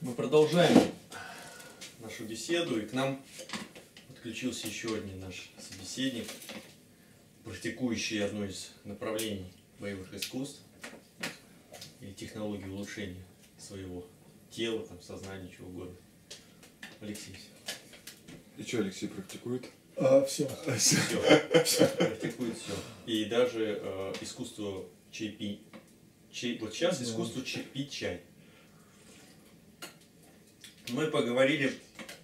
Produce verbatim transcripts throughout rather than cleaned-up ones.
Мы продолжаем нашу беседу, и к нам подключился еще один наш собеседник, практикующий одно из направлений боевых искусств или технологии улучшения своего тела, там, сознания, чего угодно. Алексей. И что Алексей практикует? А, все. Все. все. Практикует все. И даже э, искусство чай чай. Вот сейчас да. Искусство чай, пить чай. Мы поговорили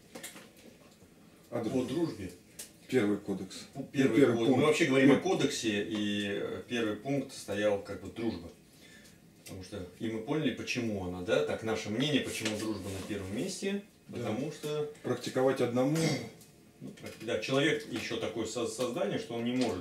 о, о дружбе. Первый кодекс. Первый первый кодекс. Мы вообще говорим о кодексе, и первый пункт стоял как бы дружба. Потому что и мы поняли, почему она, да, так наше мнение, почему дружба на первом месте. Да. Потому что практиковать одному. Ну, да, человек еще такое создание, что он не может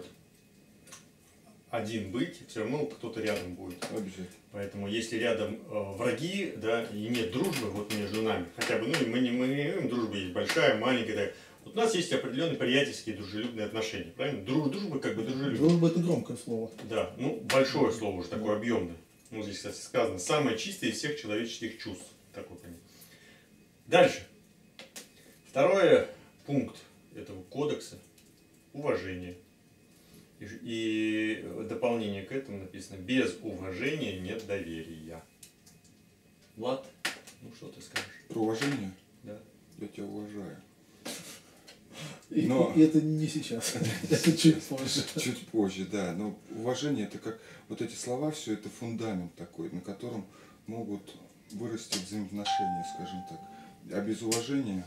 один быть, все равно кто-то рядом будет. Обязательно. Поэтому если рядом э, враги, да, и нет дружбы вот между нами, хотя бы, ну, мы не мы не говорим, дружба есть большая, маленькая, да, вот у нас есть определенные приятельские, дружелюбные отношения, правильно? Друж, дружба как бы дружелюбная. Дружба — это громкое слово. Да, ну, большое слово уже, такое объемное. Ну, здесь, кстати, сказано, самое чистое из всех человеческих чувств. Такое понятие. Дальше. Второй пункт этого кодекса – уважение. И, и дополнение к этому написано: без уважения нет доверия. Влад, ну что ты скажешь? Про уважение? Да. Я тебя уважаю. И, Но... и это не сейчас, это чуть позже. Чуть позже, да. Но уважение — это как вот эти слова, все это фундамент такой, на котором могут вырасти взаимоотношения, скажем так. А без уважения,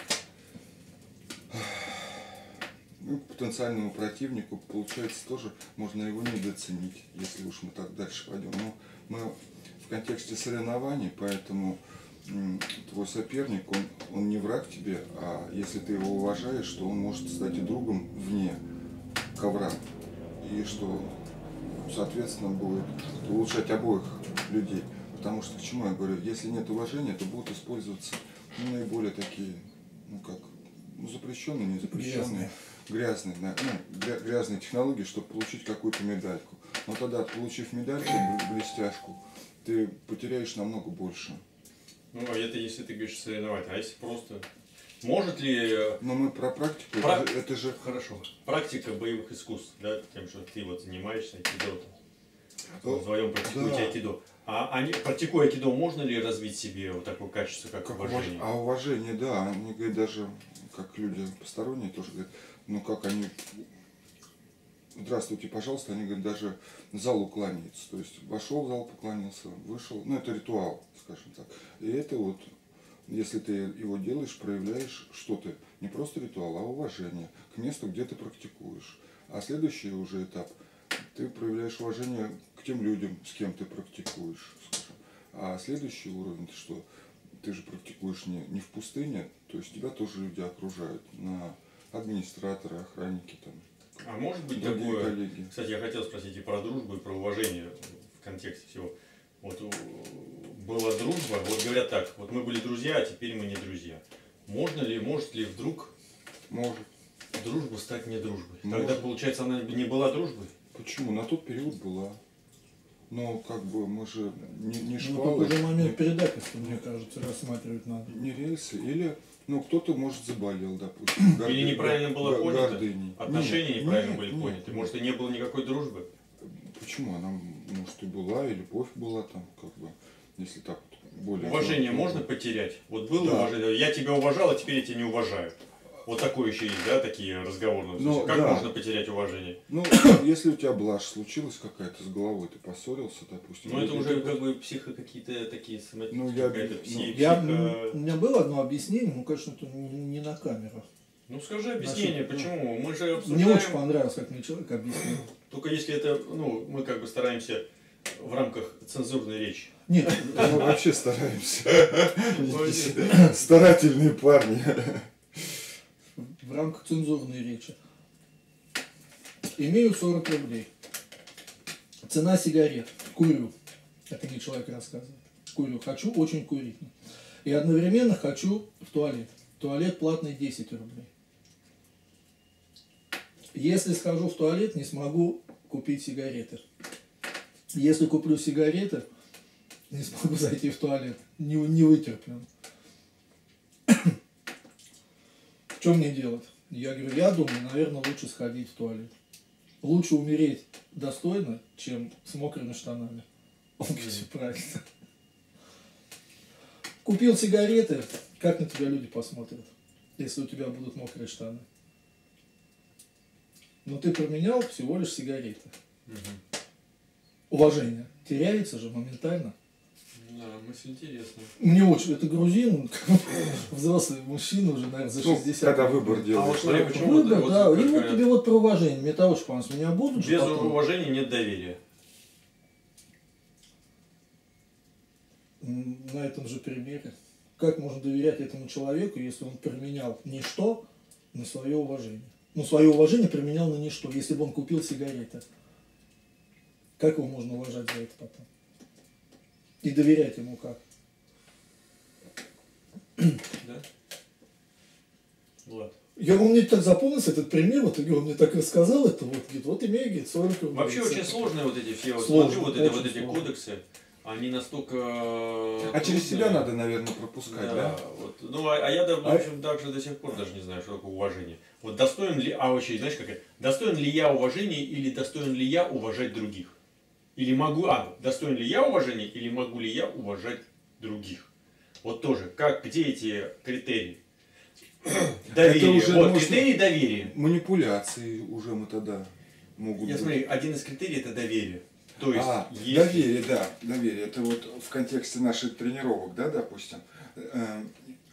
ну, к потенциальному противнику, получается, тоже можно его недооценить, если уж мы так дальше пойдем. Но мы в контексте соревнований, поэтому твой соперник, он, он не враг тебе, а если ты его уважаешь, то он может стать и другом вне ковра. И что, соответственно, будет улучшать обоих людей. Потому что, к чему я говорю, если нет уважения, то будут использоваться ну, наиболее такие, ну как, ну, запрещенные, не запрещенные, грязные, да, ну, грязные технологии, чтобы получить какую-то медальку. Но тогда, получив медальку, блестяшку, ты потеряешь намного больше. Ну, а это если ты говоришь соревновать, а если просто... Может ли... Но мы про практику, Прак... это, это же... Хорошо. Практика боевых искусств, да, тем, что ты вот занимаешься айкидо, вдвоем практикуете да. айкидо. А они, практикуя айкидо, можно ли развить себе вот такое качество, как, как уважение? А уважение, да, они говорят, даже как люди посторонние тоже говорят, ну как они... Здравствуйте, пожалуйста, они говорят, даже залу кланяются. То есть вошел в зал, поклонился, вышел. Ну, это ритуал, скажем так. И это вот, если ты его делаешь, проявляешь что-то. Не просто ритуал, а уважение к месту, где ты практикуешь. А следующий уже этап, ты проявляешь уважение к тем людям, с кем ты практикуешь, скажем. А следующий уровень, что ты же практикуешь не, не в пустыне, то есть тебя тоже люди окружают. На администраторы, охранники там. А может быть такое, коллеги. Кстати, я хотел спросить и про дружбу, и про уважение в контексте всего. Вот была дружба, вот говорят так, вот мы были друзья, а теперь мы не друзья. Можно ли, может ли вдруг может. дружба стать не дружбой? Может. Тогда, получается, она не была дружбой? Почему? На тот период была. Но как бы мы же не, не шквалы. Ну, какой-то момент предательства, мне кажется, рассматривать надо. Не рельсы, или... Ну, кто-то, может, заболел, допустим. Горды... Или неправильно было понято? Гордыней. Отношения нет, неправильно нет, были нет, поняты? Нет. Может, и не было никакой дружбы? Почему? Она, может, и была, и любовь была там, как бы, если так вот более... Уважение можно потерять? Вот было да. уважение, я тебя уважал, а теперь я тебя не уважаю. Вот такое еще есть, да, такие разговоры. Но, как да. можно потерять уважение? Ну, если у тебя блажь случилась какая-то с головой, ты поссорился, допустим. Ну, это уже как бы психо какие-то такие ну, я, какая-то пси, ну, я, психо... У меня было одно объяснение, ну, конечно, это не на камеру. Ну, скажи объяснение, Значит, почему? Мы же обсуждаем... Мне очень понравилось, как мне человек объяснил. Только если это, ну, мы как бы стараемся в рамках цензурной речи. Нет, мы вообще стараемся. Старательные парни. В рамках цензурной речи. Имею сорок рублей. Цена сигарет. Курю. Это мне человек рассказывает. Курю. Хочу очень курить. И одновременно хочу в туалет. Туалет платный десять рублей. Если схожу в туалет, не смогу купить сигареты. Если куплю сигареты, не смогу зайти в туалет. Не, не вытерплю. Что мне делать? Я говорю, я думаю, наверное, лучше сходить в туалет. Лучше умереть достойно, чем с мокрыми штанами. Он говорит, все правильно. Купил сигареты, как на тебя люди посмотрят, если у тебя будут мокрые штаны? Но ты променял всего лишь сигареты. Угу. Уважение теряется же моментально. Да, мысль интересная. Мне очень, это грузин, взрослый мужчина уже, наверное, за шестьдесят. Ну, когда выбор делаешь. А вот смотри, почему Выбор, вот, да, вот, и вот говорят, тебе вот про уважение, мне это очень понравилось, меня будут же без потом. уважения нет доверия. На этом же примере. Как можно доверять этому человеку, если он применял ничто на свое уважение? Ну, свое уважение применял на ничто, если бы он купил сигареты. Как его можно уважать за это потом? И доверять ему как? Да? Влад. Я, он мне так запомнился, этот пример, вот он мне так рассказал, это вот, говорит, вот имею, говорит, сорок рублей. Вообще очень сложные вот эти все, вот Сложно, смотрю, вот, это, вот очень эти сложно. кодексы, они настолько... А через себя надо, наверное, пропускать, Да, да? вот. Ну, а, а я, да, в А- общем, также до сих пор даже не знаю, что такое уважение. Вот достоин ли, а вообще, знаешь, какая? Достоин ли я уважения или достоин ли я уважать других? Или могу, а, достоин ли я уважения или могу ли я уважать других? Вот тоже, как, где эти критерии? Доверие, уже вот, можно- критерий доверия. Манипуляции уже мы тогда могут Я быть. смотри, один из критерий это доверие. То есть, А, если- доверие, да, доверие. Это вот в контексте наших тренировок, да, допустим. Э,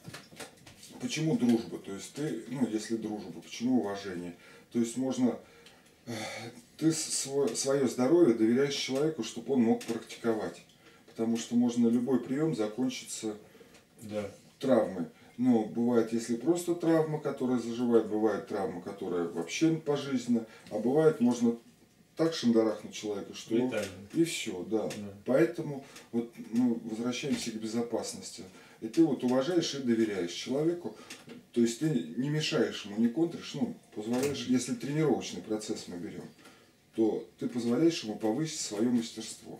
Почему дружба? То есть ты, ну, если дружба, почему уважение? То есть можно, э, ты свое, свое здоровье доверяешь человеку, чтобы он мог практиковать. Потому что можно любой прием закончиться Да. травмой. Но бывает, если просто травма, которая заживает, бывает травма, которая вообще пожизненна, а бывает, можно так шандарахнуть человека, что Летально. и все, да. Да. Поэтому вот мы возвращаемся к безопасности. И ты вот уважаешь и доверяешь человеку, то есть ты не мешаешь ему, не контришь, ну, позволяешь, если тренировочный процесс мы берем, то ты позволяешь ему повысить свое мастерство.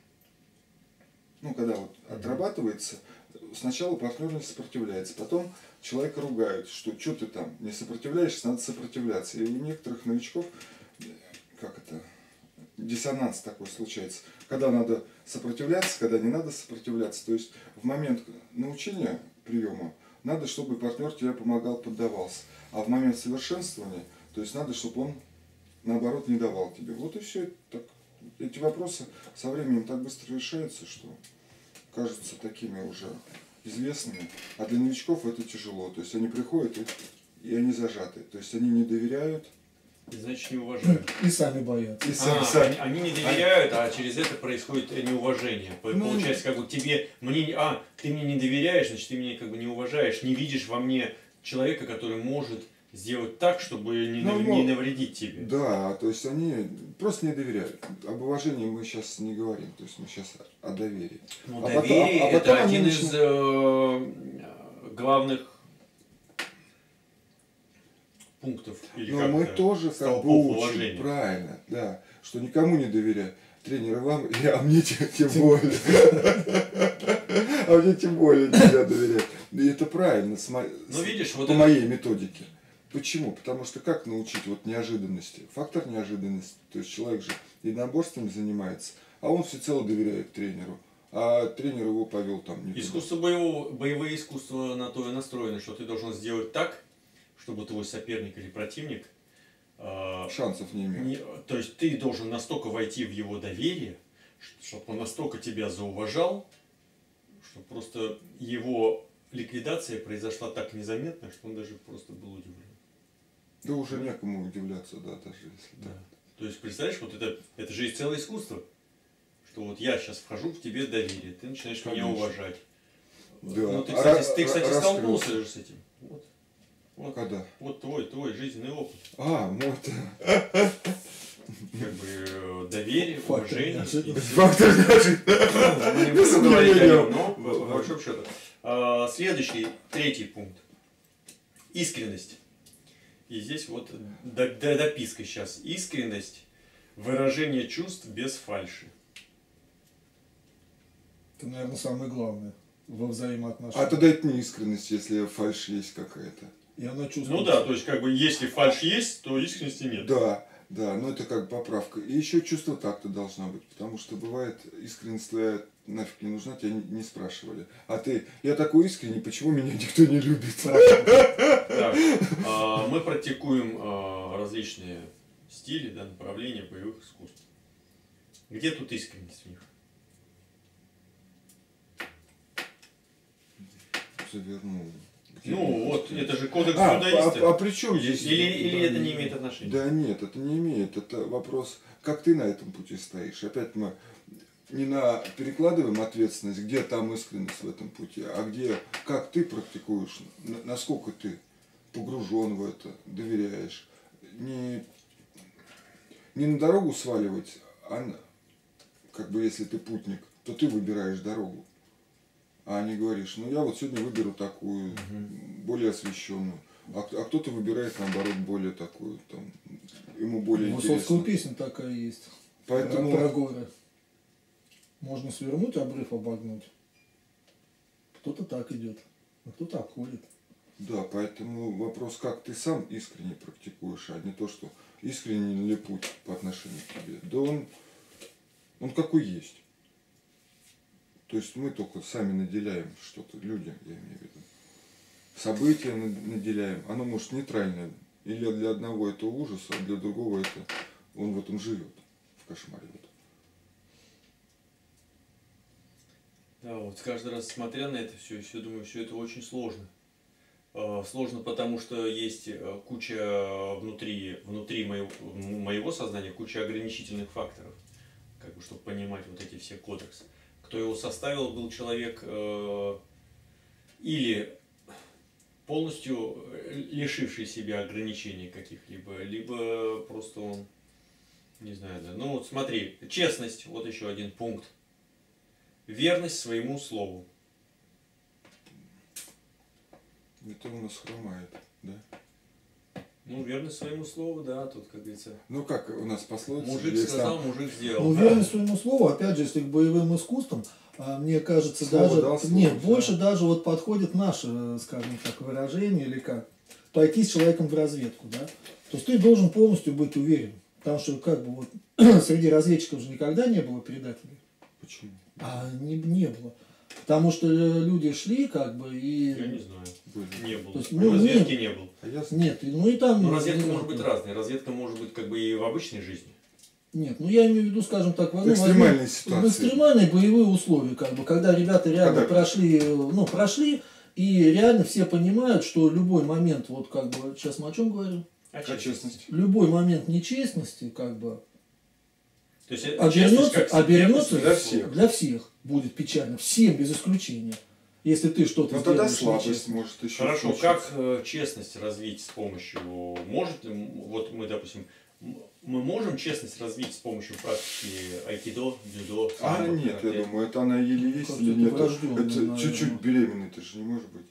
Ну, когда вот отрабатывается, сначала партнер не сопротивляется, потом человека ругают, что что ты там не сопротивляешься, надо сопротивляться. И у некоторых новичков, как это, диссонанс такой случается, когда надо сопротивляться, когда не надо сопротивляться. То есть в момент научения приема надо, чтобы партнер тебе помогал, поддавался. А в момент совершенствования, то есть надо, чтобы он наоборот не давал тебе. Вот и все. Так, эти вопросы со временем так быстро решаются, что кажутся такими уже известными. А для новичков это тяжело. То есть они приходят и, и они зажаты. То есть они не доверяют. И, значит, не уважают. И сами боятся. И сами, А, сами. они, они не доверяют, а через это происходит неуважение. По- Ну, Получается, как бы тебе, мне, не- а, ты мне не доверяешь, значит, ты меня как бы не уважаешь, не видишь во мне человека, который может сделать так, чтобы не, Ну, нав- ну, не навредить тебе. Да, то есть они просто не доверяют. Об уважении мы сейчас не говорим. То есть мы сейчас о доверии. Ну, А потом- доверие а- а это потом они один из начнут- э, главных пунктов. Или Но как мы это, тоже как бы столпов учим, уважения. правильно, да, что никому не доверяй. Тренеры вам, и- а мне тем, тем более. А мне тем более нельзя доверять. И это правильно, с мо- Ну, видишь, вот по это- моей методике. Почему? Потому что как научить вот неожиданности? Фактор неожиданности. То есть человек же единоборствами занимается, а он всецело доверяет тренеру. А тренер его повел там не туда. Искусство боевого, боевые искусства на то и настроено, что ты должен сделать так, чтобы твой соперник или противник, э, Шансов не имел. не- то есть ты должен настолько войти в его доверие, чтобы он настолько тебя зауважал, что просто его ликвидация произошла так незаметно, что он даже просто был удивлен. Да уже некому удивляться, да, даже если Да. так. То есть, представляешь, вот это, это же есть целое искусство, что вот я сейчас вхожу в тебе доверие, ты начинаешь меня Конечно. уважать. Да. Ну, ты, А кстати, ра- ты, кстати раскрылся. столкнулся же с этим. Вот. Вот, Когда? вот твой, твой жизненный опыт. А, мой Как бы э, доверие, Фактор уважение. неожиданности. и- фактор даже. Ну, не буду К говорить о сожалению. нем, но по большому счету. А, Следующий, третий пункт. Искренность. И здесь вот до- до- дописка сейчас. Искренность, выражение чувств без фальши. Это, наверное, самое главное во взаимоотношениях. А тогда это не искренность, если фальшь есть какая-то. И она чувствует. Ну да, то есть как бы если фальшь есть, то искренности нет. Да, да, но это как поправка. И еще чувство такта должно быть, потому что бывает искренность твоя нафиг не нужна, тебя не, не спрашивали. А ты, я такой искренний, почему меня никто не любит? Так, а, мы практикуем а, различные стили, да, направления боевых искусств. Где тут искренность в них? Завернул. Ну, вот, это же кодекс А, дзюдоиста. а, а при чем здесь? Или, или Да, это не имеет отношения? Да нет, это не имеет. Это вопрос, как ты на этом пути стоишь. Опять мы не на перекладываем ответственность, где там искренность в этом пути, а где, как ты практикуешь, на- насколько ты погружен в это, доверяешь. Не, не на дорогу сваливать, а на- как бы если ты путник, то ты выбираешь дорогу. А не говоришь, ну я вот сегодня выберу такую, Мгм. более освещенную. А, к- а кто-то выбирает, наоборот, более такую, там, ему более У Высоцкого интересно. песня такая есть. Поэтому, Про горы. Можно свернуть, обрыв обогнуть. Кто-то так идет, а кто-то обходит. да, поэтому вопрос, как ты сам искренне практикуешь, а не то, что искренне ли путь по отношению к тебе. Да он, он какой есть. То есть мы только сами наделяем что-то, люди, я имею в виду. События над- наделяем. Оно может нейтральное. Или для одного это ужас, а для другого это он в этом живет, в кошмаре. в этом. Да, вот каждый раз смотря на это все, все думаю, все это очень сложно. Э, Сложно, потому что есть э, куча внутри, внутри моего, моего сознания, куча ограничительных факторов, как бы, чтобы понимать вот эти все кодексы. Кто его составил, был человек э, или полностью лишивший себя ограничений каких-либо, либо просто он, не знаю, да. Ну вот смотри, честность, вот еще один пункт. Верность своему слову. Это у нас хромает, да? Ну, верность своему слову, да, тут, как говорится, Ну как у нас пословица? мужик есть сказал, там, мужик сделал. Ну, Да. верность своему слову, опять же, если к боевым искусствам, а, мне кажется, Слово даже, дал, слово нет, взял. больше даже вот подходит наше, э, скажем так, выражение или как, пойти с человеком в разведку, да. То есть ты должен полностью быть уверен, потому что как бы вот среди разведчиков же никогда не было предателей, Почему? а не, не было, потому что э, люди шли как бы и Я не знаю. Были. Не был. То есть, В ну, разведке нет. не был. А я нет, и- ну и там. Но разведка ну, может быть разной. Разведка может быть как бы и в обычной жизни. Нет, ну я имею в виду, скажем так, ну, экстремальные возьмем, ситуации. в экстремальные боевые условия, как бы, когда ребята реально Когда- прошли, ну, прошли, и реально все понимают, что любой момент, вот как бы, сейчас мы о чем говорим? А О честности. Любой момент нечестности, как бы, То есть это честность обернется, как обернется для всех. для всех будет печально, всем без исключения. Если ты что-то Ну тогда сделаешь слабость нечестно. может еще Хорошо, случиться. как э, честность развить с помощью, может, м, вот мы, допустим, м- мы можем честность развить с помощью практики айкидо, дзюдо? А самбо, нет, карате? я думаю, это она или есть, Как-то или это нет. врождённо, Это наверное. чуть-чуть беременный, это же не может быть.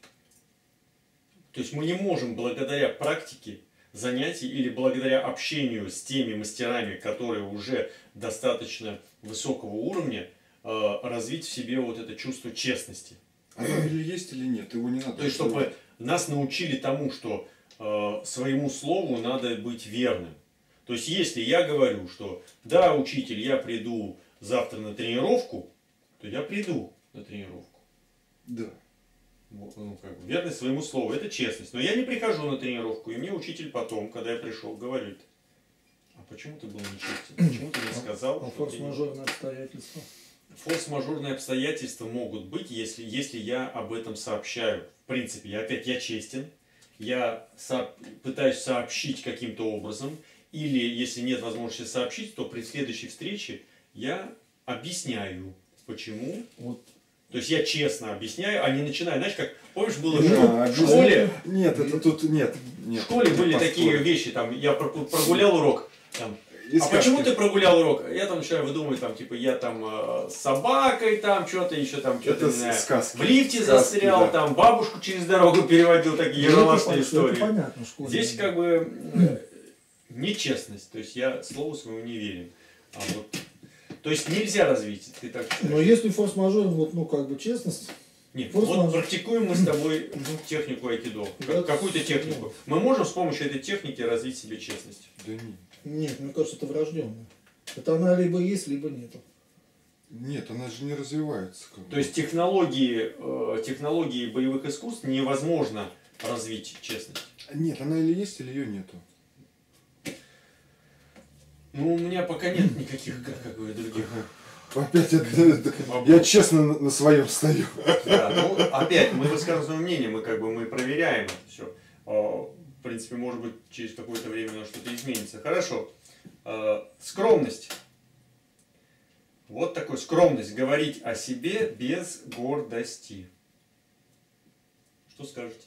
То есть мы не можем благодаря практике занятий или благодаря общению с теми мастерами, которые уже достаточно высокого уровня, э, развить в себе вот это чувство честности. Оно или есть, или нет, его не надо. То есть, чтобы нас научили тому, что э, своему слову надо быть верным. То есть, если я говорю, что да, учитель, я приду завтра на тренировку, то я приду на тренировку. Да. Вот, ну, как бы, верность своему слову, это честность. Но я не прихожу на тренировку, и мне учитель потом, когда я пришел, говорит: а почему ты был нечестен? Почему ты не сказал, А что ты не-» форс-мажорные обстоятельства. Форс-мажорные обстоятельства могут быть, если, если я об этом сообщаю. В принципе, я опять я честен, я со- пытаюсь сообщить каким-то образом, или если нет возможности сообщить, то при следующей встрече я объясняю, почему. Вот. То есть я честно объясняю, а не начинаю. Знаешь, как, помнишь, было Да, же в обязательно. школе, Нет, это тут нет. в нет школе не были поспоришь. такие вещи, там, я про- прогулял урок, там, И а сказки. почему ты прогулял урок? Я там начинаю выдумывать, там, типа, я там э, с собакой, там, что-то еще там, что-то, Это не знаю, сказки. в лифте Сказки, застрял, да. там, бабушку через дорогу переводил, такие Ну, ералашные это, истории. это понятно, в школе. Здесь как бы э, нечестность, то есть я слову своему не верен. А вот, то есть нельзя развить, ты так Но считаешь? если форс-мажор, вот, ну, как бы честность, Нет, Форс-мажор. вот практикуем мы с тобой технику айкидо. Да. Какую-то технику. Мы можем с помощью этой техники развить себе честность? Да нет. Нет, мне кажется, это врожденное. Это она либо есть, либо нету. Нет, она же не развивается. Как То бы. есть технологии, э, технологии боевых искусств невозможно развить честность. Нет, она или есть, или ее нету. Ну, у меня пока нет никаких, как, как бы, других. Опять это, это- я честно на, на своем стою. Да, ну, опять, мы высказываем мнение, мы как бы мы проверяем это все. В принципе, может быть, через какое-то время оно что-то изменится. Хорошо. Э, Скромность. Вот такой скромность. Говорить о себе без гордости. Что скажете?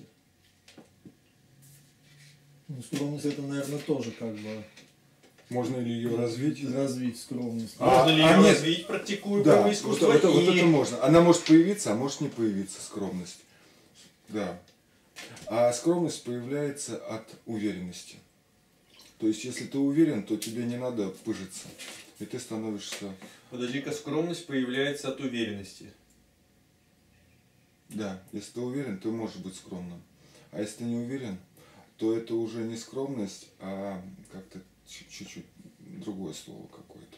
Ну, скромность это, наверное, тоже как бы Можно ли ее развить? развить скромность. А, Можно ли а ее нет. развить, практикуя Да, боевое вот, искусство? вот это, вот и- это можно. Она может появиться, а может не появиться, скромность. Да. А скромность появляется от уверенности. То есть, если ты уверен, то тебе не надо пыжиться. И ты становишься... Подожди-ка, скромность появляется от уверенности. Да, если ты уверен, ты можешь быть скромным. А если ты не уверен, то это уже не скромность, а как-то чуть-чуть другое слово какое-то.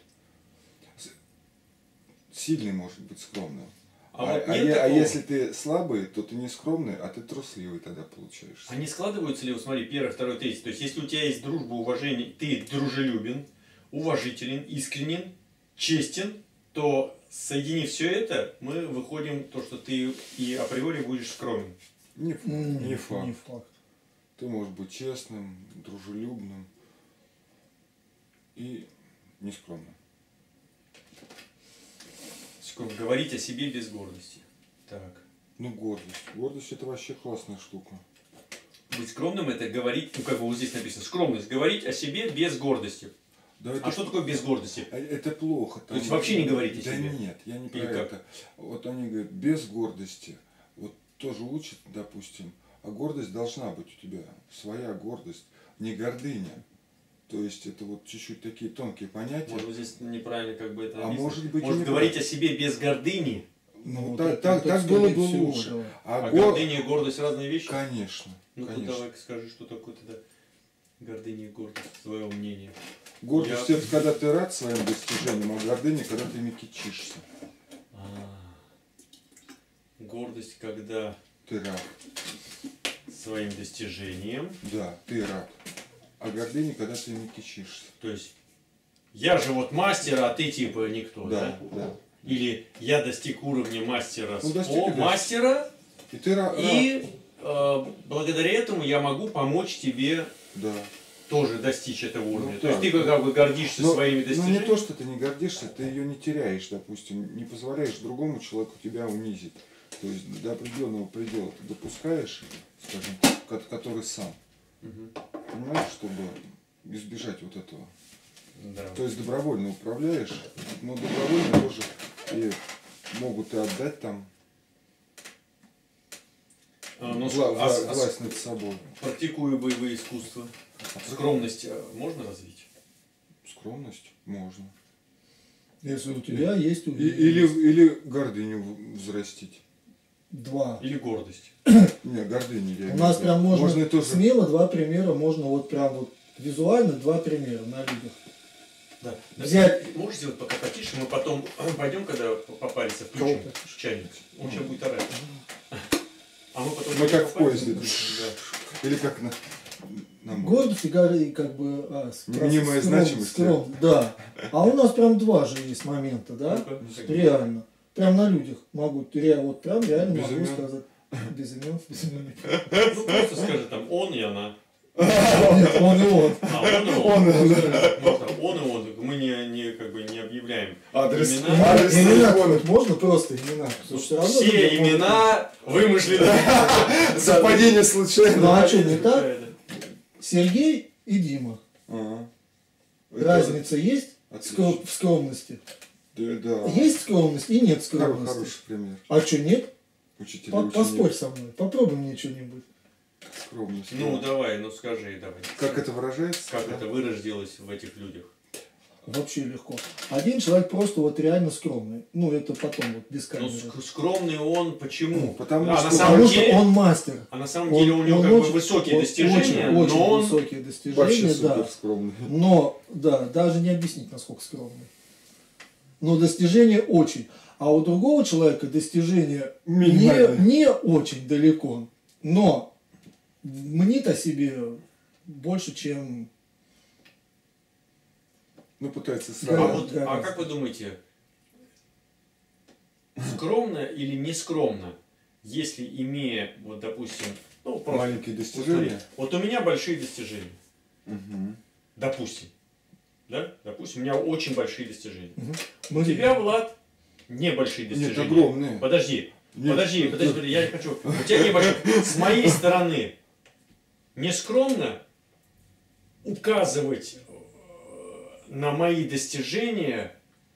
С- Сильный может быть скромным. А, А, вот а нет е- а такого? если ты слабый, то ты не скромный, а ты трусливый тогда получаешься. Они складываются ли, вот смотри, первое, второе, третье. То есть, если у тебя есть дружба, уважение, ты дружелюбен, уважителен, искренен, честен, то, соединив все это, мы выходим то, что ты и априори будешь скромен. Не, ф- М, не факт. Не факт. Ты можешь быть честным, дружелюбным и нескромным. Скоро говорить о себе без гордости. Так. Ну, гордость. Гордость это вообще классная штука. Быть скромным — это говорить, ну как бы вот здесь написано, скромность, говорить о себе без гордости. Да, А это, что такое без гордости? а это плохо. То есть вообще не говорить о Да себе? нет, я не про Или как? это. Вот они говорят, без гордости. Вот тоже учат, допустим. А гордость должна быть у тебя. Своя гордость. Не гордыня. То есть это вот чуть-чуть такие тонкие понятия. Может быть, здесь неправильно как бы это А написано. может быть, и Может не говорить прав. о себе без гордыни, Ну, вот так, это- так, это так скорее было бы всего, лучше. да. А, а гор- гордыня и гордость разные вещи? Конечно. Ну-ка конечно. давай скажи, что такое тогда гордыня и гордость, твое мнение. Гордость Я- это когда ты рад своим достижениям, а гордыня, когда ты ими кичишься. А, гордость, когда Ты рад. своим достижением, Да, ты рад. А гордыня, когда ты ими кичишься. то есть я же вот мастер, а ты типа никто, да? Да, да. Или я достиг уровня мастера, Ну, с- достиг о, и достиг. мастера, И ты рад. и э, благодаря этому я могу помочь тебе Да. тоже достичь этого уровня. Ну, то есть так. ты как бы гордишься Но, своими но достижениями. не то, что ты не гордишься, ты ее не теряешь, допустим, не позволяешь другому человеку тебя унизить. То есть до определенного предела ты допускаешь, скажем так, ко- который сам. Мгм. Понимаешь, чтобы избежать вот этого. Да. То есть добровольно управляешь, но добровольно тоже и могут и отдать там А, ну, вла- а с- вла- а с- власть над собой. практикуя боевые искусства, скромность э, можно развить? Скромность можно. Если у тебя есть И- уверенность. или, или гордыню в- взрастить. Два. Или гордость? Не, гордыню я У имею нас в виду. прям можно, Можно и тоже. смело два примера, можно вот прям вот визуально два примера на людях. Да. Взять- Можешь сделать пока потише, мы потом пойдем, когда попались, включим Кого потише? чайник. Он сейчас будет орать. А мы потом... Мы как в попались, поезде. да. Или как на, на море. Гордость и горы, как бы а, с- Мнимая скром- значимость. скром- да. А у нас прям два же есть момента, да? Ну-ка, Реально. Прям на людях могу. Я вот прям реально Без могу имен? сказать. Без имен, без имен. Ну просто скажи там он и она. Нет, он и он. А он и он. Он и он. Можно он и он. Мы не, не, как бы не объявляем. Адрес. Имена. Адрес Имена телефона. хоть можно просто имена? Потому что всё равно Все люди могут- имена вымышлены. Совпадение Ну случайно. а что, не так? Сергей и Дима. Ага. Это- Разница есть в Отлично. скром- в скромности? Да, да. Есть скромность и нет Хор- скромности. Хороший пример. А что, нет? Учитель и По- ученик. Поспорь со мной. Попробуй мне что-нибудь. Скромность. Ну да. давай, ну скажи, давай. Как это выражается? Как да? это вырождилось в этих людях? Вообще легко. Один человек просто вот реально скромный. Ну, это потом вот без Ну, камеры. ск- скромный он почему? Ну, потому а, что- на самом Потому деле, что он мастер. а на самом Он- деле у него он как бы очень- высокие он достижения, очень, очень но он высокие Вообще достижения, да. супер скромный. Но, да, даже не объяснить, насколько скромный. Но достижения очень. А у другого человека достижения не, Минимальные. не очень далеко, но мнит о себе больше, чем... Ну, пытается А, сравнивать. вот, а гораздо. как вы думаете, скромно или не скромно, если имея, вот допустим, ну, просто, Маленькие вот, достижения. смотри, вот у меня большие достижения, Мгм. допустим, да, допустим, у меня очень большие достижения. Мы У тебя, Влад, небольшие Нет, достижения. огромные. Подожди, Нет, подожди, нет, подожди, подожди, я не хочу. У тебя небольшие. С моей стороны, не скромно указывать э, на мои достижения,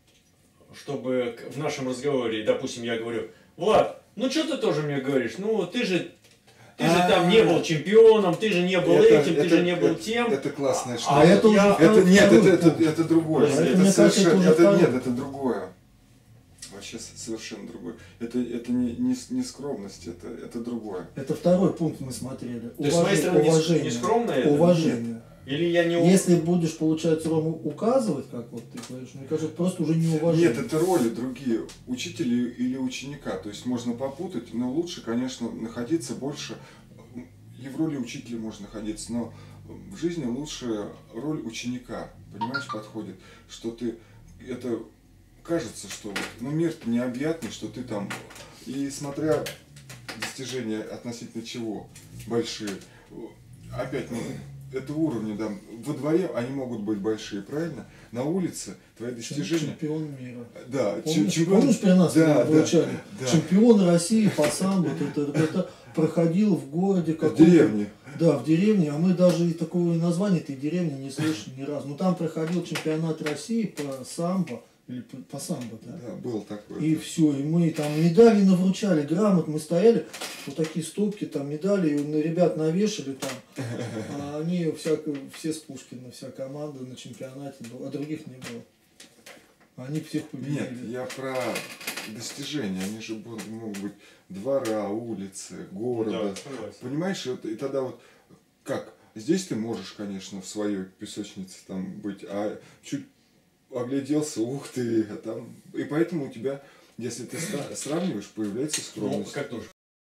чтобы к- в нашем разговоре, допустим, я говорю: Влад, ну что ты тоже мне говоришь? Ну ты же, ты же там не был чемпионом, ты же не был Это- этим, ты это- же не был это- тем. Это классная А штука. А это я- уже Это, нет, второй это, это, пункт. это другое. Это, Это, мне кажется, это совершенно, уже это, второй. нет, это другое. Вообще с- совершенно другое. Это, это не, не, с- не скромность, это, это другое. Это второй пункт мы смотрели. То есть с моей стороны не с- уважение. не скромно это? Уважение. Или я не у- Если будешь, получается, Рому указывать, как вот ты говоришь, мне кажется, это просто уже неуважение. Нет, это роли другие, учителя или ученика. То есть можно попутать, но лучше, конечно, находиться больше, и в роли учителя можно находиться, но в жизни лучше роль ученика, понимаешь, подходит, что ты, это кажется, что вот, ну мир-то необъятный, что ты там, и смотря достижения относительно чего большие, опять, ну, это уровни, да, во дворе они могут быть большие, правильно? На улице твои достижения... Чемпион мира. Да, чем- Помнишь, чемпион- помнишь, при нас да, вручали? да, да. Чемпион России по самбо, это, это, это проходил в городе В каком-то. деревне. Да, в деревне, а мы даже и такого названия этой деревни не слышали ни разу. Но там проходил чемпионат России по самбо, или по, по самбо, да? Да, был такой. И все, и мы там медали навручали, грамот, мы стояли, вот такие стопки, там медали, и на ребят навешали там, а они всяко, все с Пушкина, вся команда на чемпионате была, а других не было. Они всех победили. Нет, я про достижения. Они же будут- могут быть двора, улицы, города. Да, согласен. Понимаешь, это- и тогда вот как? Здесь ты можешь, конечно, в своей песочнице там быть, а чуть огляделся, ух ты, а там. И поэтому у тебя, если ты сра- сравниваешь, появляется Ну, скромность. как тоже.